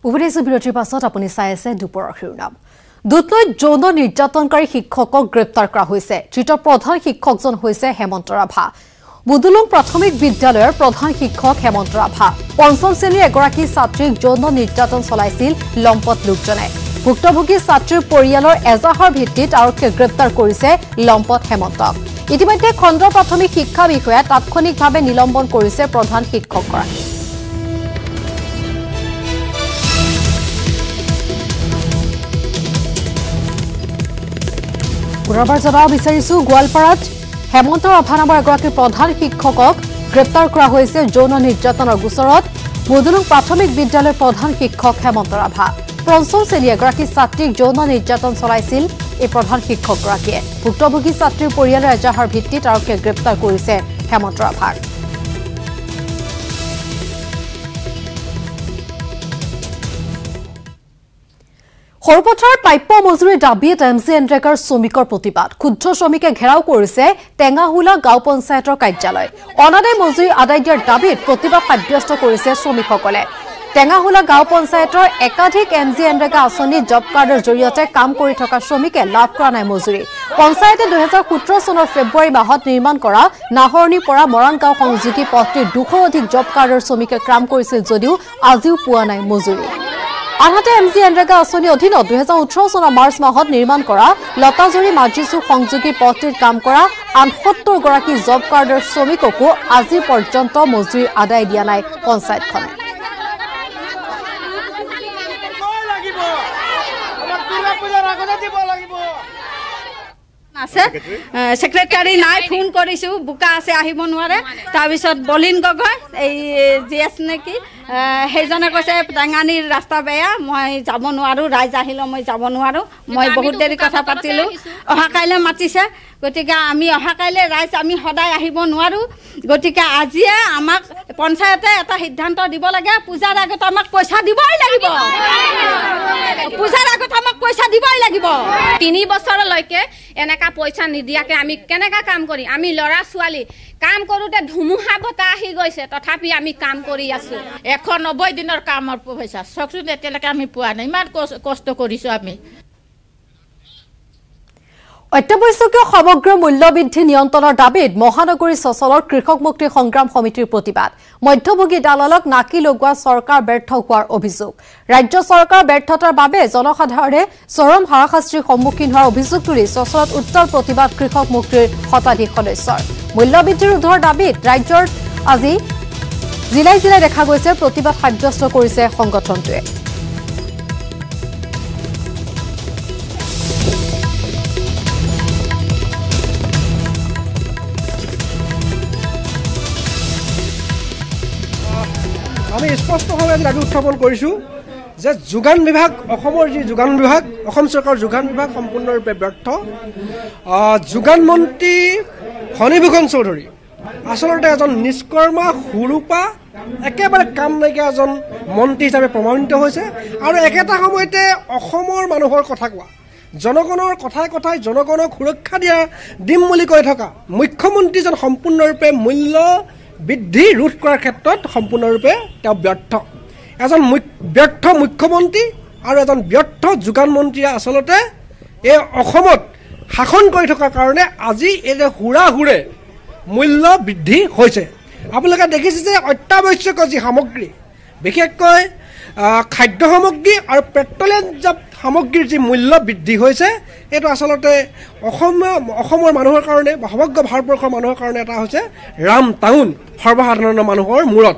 উভতিছো বিৰতিৰ পাছত আপুনি চাই আছে দুপৰৰ শিৰোনাম দুধনৈত যৌন নিৰ্যাতনকাৰী শিক্ষকক গ্ৰেপ্তাৰ কৰা হৈছে ধৃত প্ৰধান শিক্ষকজন হৈছে হেমন্ত ৰাভা বুদুলুং প্ৰাথমিক বিদ্যালয়ৰ প্ৰধান শিক্ষক হেমন্ত ৰাভা পঞ্চম শ্ৰেণীৰ এগৰাকী ছাত্ৰীক যৌন নিৰ্যাতন চলাইছিল লম্পট লোকজনে ভুক্তভোগী ছাত্ৰীৰ পৰিয়ালৰ এজাহাৰ ভিত্তিত আৰক্ষীয়ে গ্ৰেপ্তাৰ কৰিছে লম্পট হেমন্তক ইতিমধ্যে খণ্ড প্ৰাথমিক শিক্ষা বিষয়া তাৎক্ষণিকভাৱে নিলম্বন কৰিছে প্ৰধান শিক্ষকগৰাকী পুনৰবাৰ জনাব বিচাৰিছো গোৱালপাৰাত হেমন্ত ৰাভা নামৰ এগৰাকী প্ৰধান শিক্ষকক গ্ৰেপ্তাৰ কৰা হৈছে যৌন নিৰ্যাতনৰ গোচৰত বুদুলুং প্ৰাথমিক বিদ্যালয়ৰ প্ৰধান শিক্ষক হেমন্ত ৰাভা পঞ্চম শ্ৰেণীৰ এগৰাকী ছাত্ৰীক যৌন নিৰ্যাতন চলাইছিল এই প্ৰধান শিক্ষকগৰাকীয়ে ভুক্তভোগী ছাত্ৰীৰ পৰিয়ালৰ এজাহাৰ ভিত্তিত আৰক্ষীয়ে গ্ৰেপ্তাৰ কৰিছে হেমন্ত ৰাভাক সৰপথাৰ প্ৰাপ্য মজুৰি দাবীত এমজি এনৰেগাৰ শ্ৰমিকৰ প্ৰতিবাদ ক্ষুদ্ৰ শ্ৰমিকে ঘেৰাও কৰিছে টেঙাহুলা গাঁও পঞ্চায়তৰ কাৰ্যালয় অনাদায় মজুৰি আদায় দিয়াৰ দাবীত প্ৰতিবাদ সাব্যস্ত কৰিছে শ্ৰমিকসকলে টেঙাহুলা গাঁও পঞ্চায়তৰ একাধিক এমজি এনৰেগা আঁচনি জব কাৰ্ডৰ জৰিয়তে কাম কৰি থকা শ্ৰমিকে লাভ কৰা নাই মজুৰি পঞ্চায়তে 2017 চনৰ ফেব্ৰুৱাৰী মাহত নিৰ্মাণ কৰা নাহৰণিৰ পৰা মৰাণ গাঁও সংযোগী পথটিৰ 200 অধিক জব কাৰ্ডৰ শ্ৰমিকে কাম কৰিছিল যদিও আজিও পোৱা নাই মজুৰি আনহাতে এমজি এনৰেগা আঁচনিৰ অধীনত 2018 চনৰ মাৰ্চ মাহত নিৰ্মাণ কৰা লতাজৰি মাজিচু সংযোগী পথটিৰ কাম কৰা 78 গৰাকী জব কাৰ্ডৰ শ্ৰমিককো আজি পৰ্যন্ত মজুৰি আদায় দিয়া নাই পঞ্চায়তখনে আছে সেক্ৰেটাৰী নাই ফোন কৰিছো বুকা আছে আহিব নোৱাৰে তাৰ পিছত বলিন গগৈ এই জিএস নেকি হেজনে কৈছে টেঙানিৰ ৰাস্তা বেয়া মই যাব নোৱাৰো ৰাইজ আহিলো মই যাব নোৱাৰো মই বহুত দেৰি কথা পাতিলো অহা কাইলে মাতিছে গতিকে আমি অহা কাইলে ৰাইজ আমি সদায় আহিব নোৱাৰো গতিকে আজিয়ে আমাক পঞ্চায়তে এটা সিদ্ধান্ত দিব লাগে পূজাৰ আগত আমাক পইচা দিবই লাগিব পূজাৰ আগত আমাক পইচা দিবই লাগিব 3 বছৰলৈকে এনেকা পইচা নিদিয়াকে আমি কেনেকা কাম কৰি আমি লৰা ছোৱালী কাম কৰোতে ধুমুহা বতা আহি গৈছে তথাপি আমি কাম কৰি আছো 190 দিনৰ কামৰ পইচা সকলোতে এতিয়ালৈকে আমি পোৱা নাই ইমান কষ্ট কৰিছো আমি অত্যাৱশ্যকীয় সামগ্ৰীৰ মূল্য বৃদ্ধি নিয়ন্ত্ৰণৰ দাবীত মহানগৰী চচলৰ কৃষক মুক্তি সংগ্ৰাম সমিতিৰ প্ৰতিবাদ মধ্যভোগী দালালক নাকি লগোৱা চৰকাৰ ব্যৰ্থ হোৱাৰ অভিযোগ ৰাজ্য চৰকাৰ ব্যৰ্থতাৰ বাবে জনসাধাৰণে চৰম হাৰাশাস্তিৰ সন্মুখীন হোৱাৰ অভিযোগ তুলি চচলত উত্তৰ প্ৰতিবাদ কৃষক মুক্তিৰ শতাধিক সদস্যৰ মূল্য বৃদ্ধিৰ ঊৰ্ধৰ দাবীত ৰাজ্যৰ আজি জিলাই জিলাই দেখা গৈছে প্ৰতিবাদ সাব্যস্ত কৰিছে সংগঠনটোৱে আমি স্পষ্টভাৱে দাবী উত্থাপন কৰিছোঁ যে যোগান বিভাগ অসমৰ যি যোগান বিভাগ অসম চৰকাৰৰ যোগান বিভাগ সম্পূৰ্ণৰূপে ব্যৰ্থ যোগান মন্ত্ৰী ফণীভূষণ চৌধুৰী আচলতে এজন নিষ্কৰ্মা হুৰুপা একেবাৰে কাম নাইকিয়া এজন মন্ত্ৰী হিচাপে প্ৰমাণিত হৈছে আৰু একেটা সময়তে অসমৰ মানুহৰ কথা কোৱা জনগণৰ কথাই কথাই জনগণক সুৰক্ষা দিম বুলি কৈ থকা মুখ্যমন্ত্ৰীজন সম্পূৰ্ণৰূপে মূল্য বৃদ্ধি ৰোধ কৰাৰ ক্ষেত্ৰত সম্পূৰ্ণৰূপে তেওঁ ব্যৰ্থ এজন ব্যৰ্থ মুখ্যমন্ত্ৰী আৰু এজন ব্যৰ্থ যোগান মন্ত্ৰীয়ে আচলতে এই অসমত শাসন কৰি থকাৰ কাৰণে আজি এই যে হুৰাহুৰে মূল্য বৃদ্ধি হৈছে আপোনালোকে দেখিছে যে অত্যাৱশ্যকীয় যি সামগ্ৰী বিশেষকৈ খাদ্য সামগ্ৰী আৰু পেট্ৰলিয়াম সামগ্ৰীৰ যি মূল্য বৃদ্ধি হৈছে এইটো আচলতে অসমৰ মানুহৰ কাৰণে বা সমগ্ৰ ভাৰতবৰ্ষৰ মানুহৰ কাৰণে এটা হৈছে ৰাম টাউন সৰ্বসাধাৰণ মানুহৰ মূৰত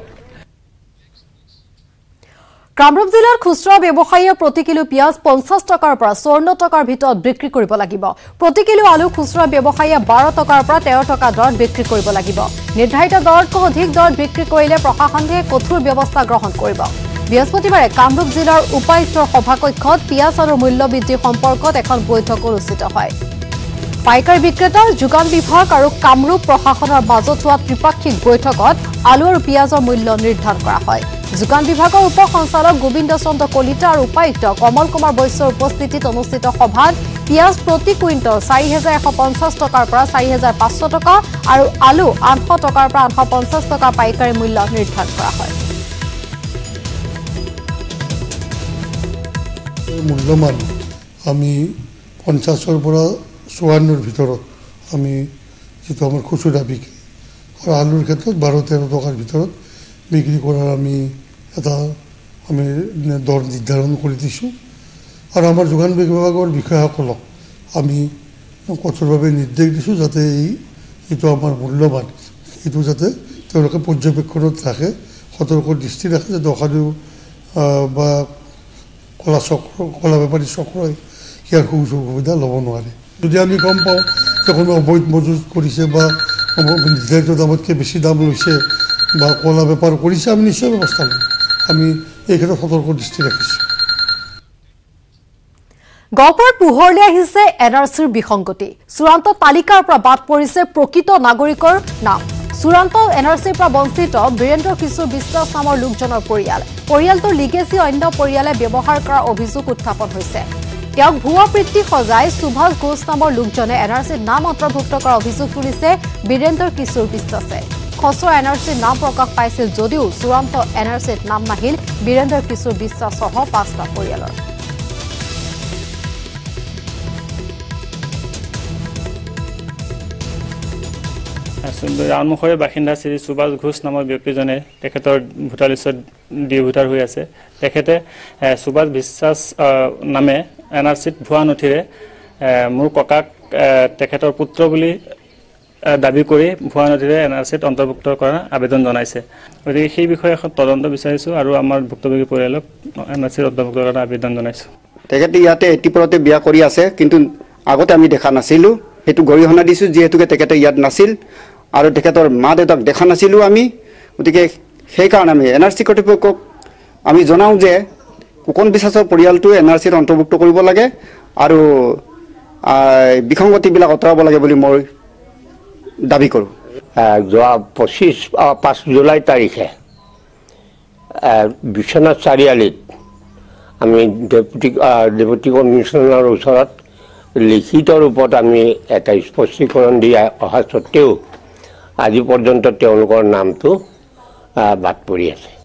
কামৰূপ জিলাৰ খুচুৰা ব্যৱসায়ীয়ে প্ৰতি কিলো পিয়াজ 50 টকাৰ পৰা 54 টকাৰ ভিতৰত বিক্ৰী কৰিব লাগিব প্ৰতি কিলো আলু খুচুৰা ব্যৱসায়ীয়ে 12 টকাৰ পৰা 13 টকা দৰত বিক্ৰী কৰিব লাগিব নিৰ্ধাৰিত দৰতকৈ অধিক দৰত বিক্ৰী কৰিলে প্ৰশাসনে কঠোৰ ব্যৱস্থা গ্ৰহণ কৰিব বৃহস্পতিবাৰে কামৰূপ জিলাৰ উপায়ুক্তৰ সভাকক্ষত পিয়াজ আৰু মূল্য বৃদ্ধি সম্পৰ্কত এখন বৈঠক অনুষ্ঠিত হয় পাইকাৰী বিক্ৰেতা যোগান বিভাগ আৰু কামৰূপ প্ৰশাসনৰ মাজত হোৱা ত্ৰিপাক্ষিক বৈঠকত আলু আৰু পিয়াজৰ মূল্য নিৰ্ধাৰণ কৰা হয় যোগান বিভাগৰ উপ সঞ্চালক গোবিন্দ চন্দ্ৰ কলিতা আৰু উপায়ুক্ত কমল কুমাৰ বৈশ্যৰ উপস্থিতিত অনুষ্ঠিত সভাত পিয়াজ প্ৰতি কুইণ্টল 4150 টকাৰ পৰা 4500 টকা আৰু আলু 800 টকাৰ পৰা 850 টকা পাইকাৰী মূল্য নিৰ্ধাৰণ কৰা হয় মূল্যমান আমি 50ৰ পৰা 54ৰ ভিতৰত আমি যেটো আমাৰ খুচুৰা বিক্ৰী আৰু আলুৰ ক্ষেত্ৰত 12-13 টকাৰ ভিতৰত বিক্ৰী কৰাৰ আমি এটা আমি দৰ নিৰ্ধাৰণ কৰি দিছোঁ আৰু আমাৰ যোগান বিভাগৰ বিষয়াসকলক আমি কঠোৰভাৱে নিৰ্দেশ দিছোঁ যাতে এই যেটো আমাৰ মূল্যমান এইটো যাতে তেওঁলোকে পৰ্যবেক্ষণত ৰাখে সতৰ্ক দৃষ্টি ৰাখে যাতে অসাধু বা কলা বেপাৰী চক্ৰই ইয়াৰ সুবিধা ল'ব নোৱাৰে যদি আমি গম পাওঁ যে কোনো অবৈধ মজুত কৰিছে বা নিৰ্ধাৰিত দামতকৈ বেছি দাম লৈছে বা কলা বেপাৰ কৰিছে আমি নিশ্চয় ব্যৱস্থা ল'ম আমি এই ক্ষেত্ৰত সতৰ্ক দৃষ্টি ৰাখিছোঁ গহপুৰত পোহৰলৈ আহিছে এনআৰচিৰ বিসংগতি চূড়ান্ত তালিকাৰ পৰা বাদ পৰিছে প্ৰকৃত নাগৰিকৰ নাম চূড়ান্ত এনআৰচিৰ পৰা বঞ্চিত বীৰেন্দ্ৰ কিশোৰ বিশ্বাস নামৰ লোকজনৰ পৰিয়ালটোৰ লিগেচি অন্য পৰিয়ালে ব্যৱহাৰ কৰাৰ অভিযোগ উত্থাপন হৈছে তেওঁক ভুৱা বৃত্তি সজাই সুভাষ ঘোষ নামৰ লোকজনে এনআৰচিৰ নাম অন্তৰ্ভুক্ত কৰাৰ অভিযোগ তুলিছে বীৰেন্দ্ৰ কিশোৰ বিশ্বাসে খচৰা এনআৰচিৰ নাম প্ৰকাশ পাইছিল যদিও চূড়ান্ত এনআৰচিত নাম নাহিল বীৰেন্দ্ৰ কিশোৰ বিশ্বাস সহ 5টা পৰিয়ালৰ ৰাউনমুখৰে বাসিন্দা শ্ৰী সুভাষ ঘোষ নামৰ ব্যক্তিজনে তেখেতৰ ভোটাৰ লিষ্টত ডি ভোটাৰ হৈ আছে তেখেতে সুভাষ বিশ্বাস নামে এনআৰচিত ভুৱা নথিৰে মোৰ ককাক তেখেতৰ পুত্ৰ বুলি দাবী কৰি ভুৱা নথিৰে এনআৰচিত অন্তৰ্ভুক্ত কৰাৰ আবেদন জনাইছে গতিকে সেই বিষয়ে এখন তদন্ত বিচাৰিছোঁ আৰু আমাৰ ভুক্তভোগী পৰিয়ালক এনআৰচিত অন্তৰ্ভুক্ত কৰাৰ আবেদন জনাইছোঁ তেখেতে ইয়াতে এটিপৰতে বিয়া কৰি আছে কিন্তু আগতে আমি দেখা নাছিলোঁ সেইটো গৰিহণা দিছোঁ যিহেতুকে তেখেতে ইয়াত নাছিল আৰু তেখেতৰ মা দেউতাক দেখা নাছিলোঁ আমি গতিকে সেইকাৰণে আমি এনআৰচি কৰ্তৃপক্ষক আমি জনাওঁ যে কুকন বিশ্বাসৰ পৰিয়ালটো এনআৰচিত অন্তৰ্ভুক্ত কৰিব লাগে আৰু বিসংগতিবিলাক আঁতৰাব লাগে বুলি মই দাবী কৰোঁ যোৱা 5 জুলাই তাৰিখে বিশ্বনাথ চাৰিআলিত আমি ডেপুটি কমিশ্যনাৰৰ ওচৰত লিখিত ৰূপত আমি এটা স্পষ্টীকৰণ দি অহা সত্ত্বেও আজি পৰ্যন্ত তেওঁলোকৰ নামটো বাদ পৰি আছে